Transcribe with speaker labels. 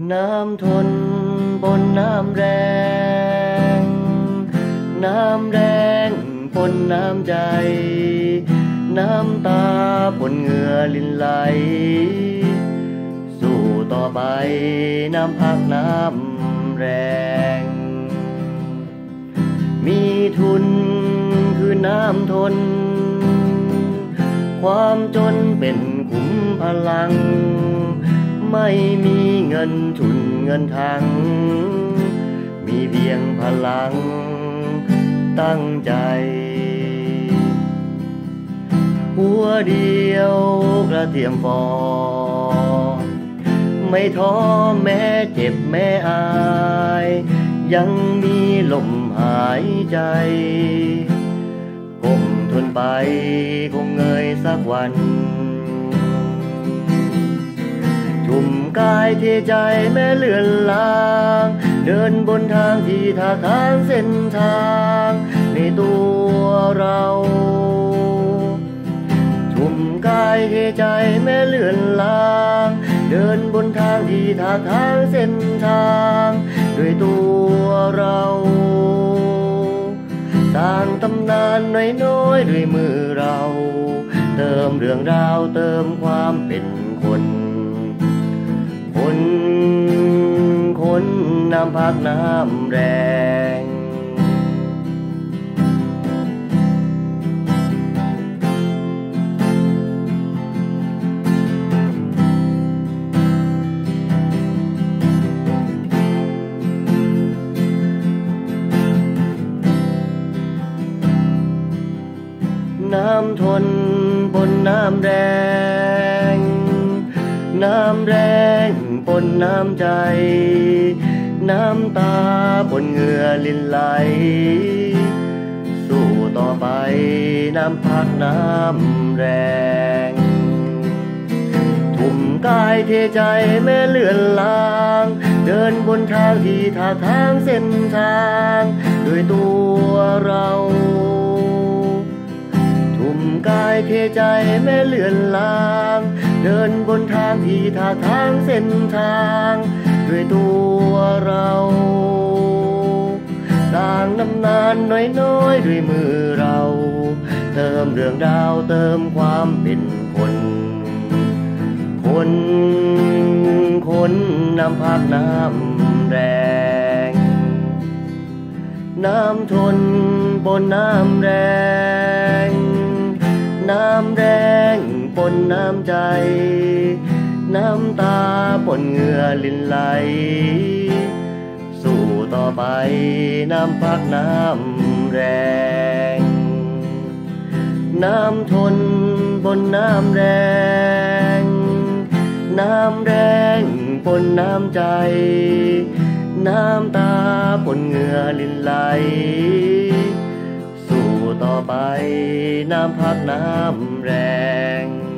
Speaker 1: น้ำทนบนน้ำแรงน้ำแรงปนน้ำใจน้ำตาปนเหงื่อลินไหลสู้ต่อไปน้ำพักน้ำแรงมีทุนคือน้ำทนความจนเป็นขุมพลังไม่มีเงินทุนเงินทังมีเพียงพลังตั้งใจหัวเดียวกระเทียมฟอไม่ท้อแม้เจ็บแม้อายยังมีลมหายใจก้มทนไปคงเงยสักวันชุ่มกายเทใจแม้เลือนลางเดินบนทางที่ท่าทางเส้นทางในตัวเราชุ่มกายเทใจแม้เลือนลางเดินบนทางที่ท่าทางเส้นทางด้วยตัวเราสร้างตำนานน้อยๆด้วยมือเราเติมเรื่องราวเติมความเป็นคนน้ำพักน้ำแรงน้ำทนบนน้ำแรงน้ำแรงปนน้ำใจน้ำตาปนเหงื่อลินไหลสู้ต่อไปน้ำพักน้ำแรงทุ่มกายเทใจแม้เลือนลางเดินบนทางที่ท่าทางเส้นทางด้วยตัวเราทุ่มกายเทใจแม้เลือนลางเดินบนทางที่ท่าทางเส้นทางด้วยตัวเราสร้างตำนานน้อยๆด้วยมือเราเติมเรื่องราวเติมความเป็นคนน้ำพักน้ำแรงน้ำทนบนน้ำแรงน้ำแรงปนน้ำใจน้ำตาปนเหงื่อลินไหลสู้ต่อไปน้ำพักน้ำแรงน้ำทนบนน้ำแรงน้ำแรงปนน้ำใจน้ำตาปนเหงื่อลินไหลสู้ต่อไปน้ำพักน้ำแรง